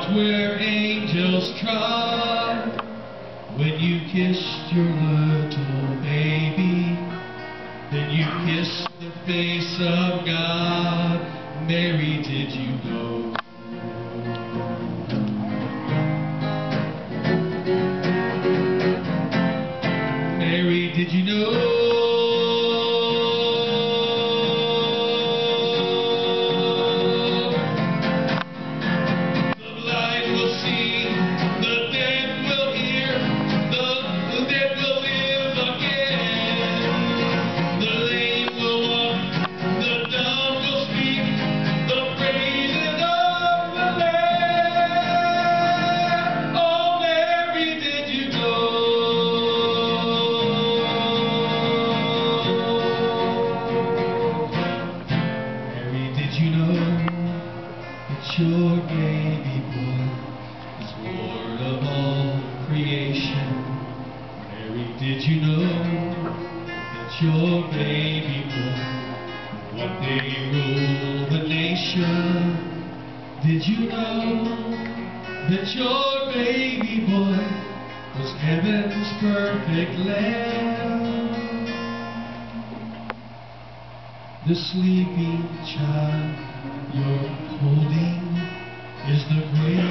walked where angels trod when you kissed your little baby. Then you kissed the face of God. Mary, did you know? Mary, did you know? Your baby boy is Lord of all creation. Mary, did you know that your baby boy one day rule the nation? Did you know that your baby boy was heaven's perfect lamb? The sleeping child you're holding is the great